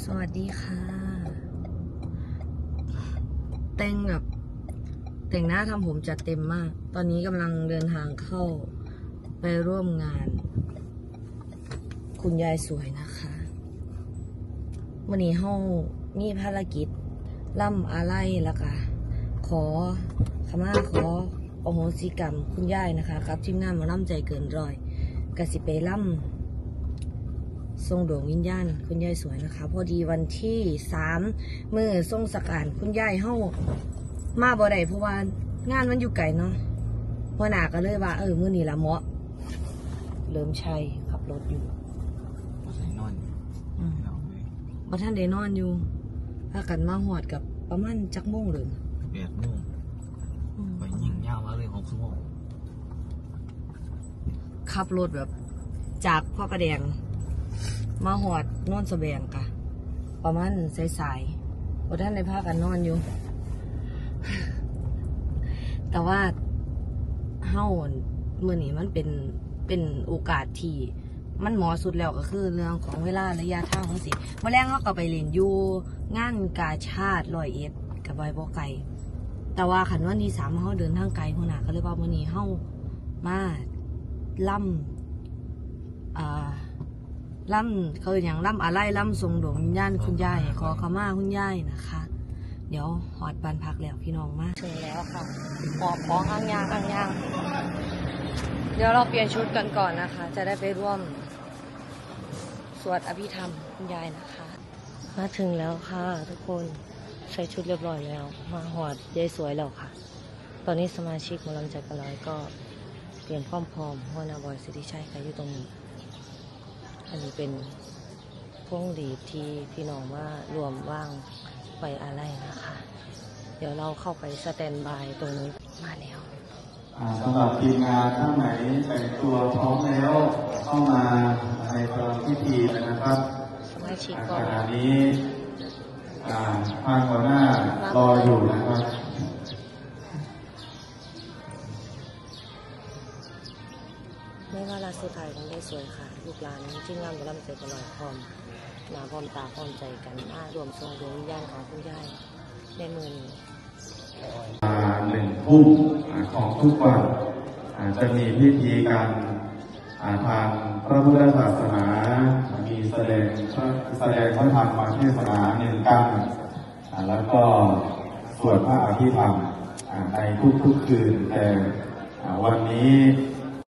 สวัสดีค่ะแต่งหน้าทำผมจัดเต็มมากตอนนี้กำลังเดินทางเข้าไปร่วมงานคุณยายสวยนะคะวันนี้เฮามีภารกิจล่ำอาลัยแล้วก็ขอขมาขออโหสิกรรมคุณยายนะคะกับทีมงานมาล่ำใจเกินร้อยกสิไปล่ำทรงดวงวิญญาณคุณยายสวยนะคะพอดีวันที่3มื้อทรงสการคุณยายเฮามาบ่ได้เพราะว่างานมันอยู่ไกลเนาะหัวหน้าก็เลยว่ามื้อนี้ละเหมาะเริ่มชัยขับรถอยู่บ่ท่านได้นอนอยู่ถ้ากันมาหอดกับประมาณจักโมงเลย 8 โมงไปยิงยาวมาเลย6 ชั่วโมงขับรถแบบจากพ่อประแดงมาหอดนอนสแบงค่ะประมาณสายๆบ่ท่านได้พากันนอนอยู่ แต่ว่าเฮ้ามื้อนี้มันเป็นโอกาสที่มันเหมาะสุดแล้วก็คือเรื่องของเวลาระยะทางของสิเมื่อแรกเขาก็ไปเรียนอยู่งานกาชาติ101กับใบบ่ไก่แต่ว่าขันวันที่3เขาเดินทางไกลหัวหน้าก็เลยว่ามื้อนี้เฮ้ามาล่ำเขาอย่างล่ำอะไรล่ำทรงดวงวิญญาณคุณยายขอขมาคุณยายนะคะเดี๋ยวหอดบ้านพักแล้วพี่น้องมาถึงแล้วค่ะหอบของอ่างยางเดี๋ยวเราเปลี่ยนชุดกันก่อนนะคะจะได้ไปร่วมสวดอภิธรรมคุณยายนะคะมาถึงแล้วค่ะทุกคนใส่ชุดเรียบร้อยแล้วมาหอดยายสวยแล้วค่ะตอนนี้สมาชิกหมอลำใจกระร้อยก็เตรียมพร้อมหัวหน้าบอยสิทธิชัยค่ะอยู่ตรงนี้อันนี้เป็นพวงหลีดที่พี่น้องว่ารวมว่างไว้อะไรนะคะเดี๋ยวเราเข้าไปสแตนบายตรงนี้มาแล้วสำหรับทีมงานท่านไหนแต่งตัวพร้อมแล้วเข้ามาในพิธีนะครับสมาชิกขณะนี้ทางหัวหน้ารออยู่นะครับไม่ว่าราสุดท้ายของได้สวยค่ะลูกหลานที่งานมาลำใจตลอดพร้อมหนาพร้อมตาพร้อมใจกันมารวมทรงดวงวิญญาณของคุณยายในมือนี้ 1 ทุ่มของทุกวันจะมีพิธีการทางพระพุทธศาสนามีแสดงพระธรรมเทศนา1 กันแล้วก็สวดพระอภิธรรมในทุกคืนแต่วันนี้